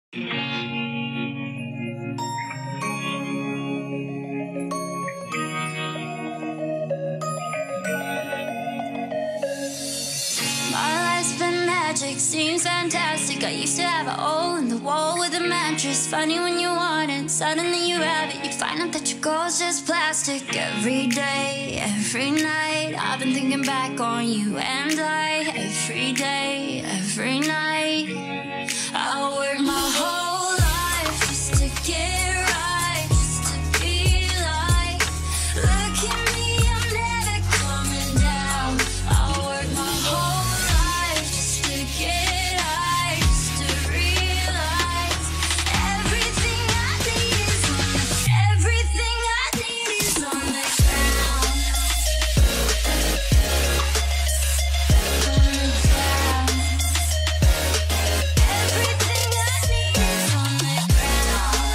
Seems fantastic. I used to have a hole in the wall with a mattress. Funny when you want it, suddenly you have it. You find out that your goal's just plastic. Every day, every night, I've been thinking back on you and I. Every day, every night, I work my whole life just to get right, just to be like, look at me, I'm never coming down. I work my whole life just to get high, just to realize everything I need is on the, everything I need is on the ground. Everything I need is on the ground.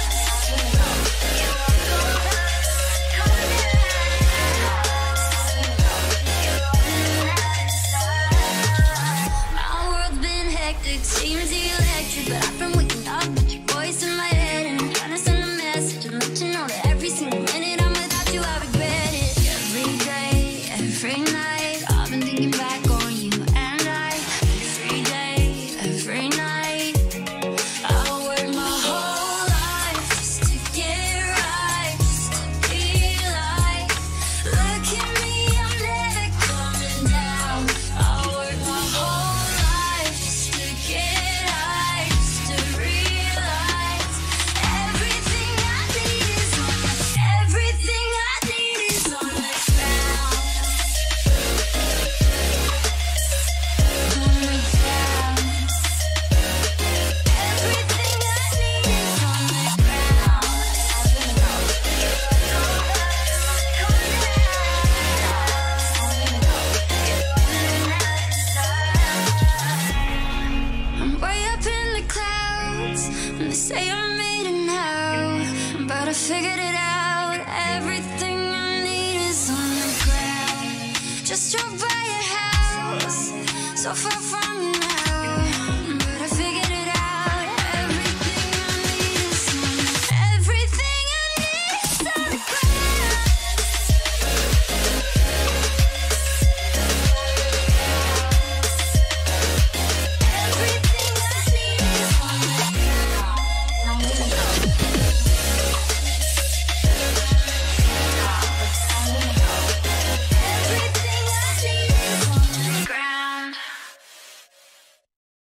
My world's been hectic, seems electric, but I've been waking up with your voice in my head, and I'm trying to send a message and let you know that every single minute I'm without you, I regret it. Every day, every night, I've been thinking back on you and I. Every day, every night, I work my whole life just to get right, just to be like, look at me, I'm never coming down. I work my whole life just to get high, just to realize everything I need is on the, everything I need is on the ground. Everything I need is on the ground. I'm way up in the clouds, and they say I made it now, but I figured it out. Everything I need is on the ground. Just drove by your house, so far from you now.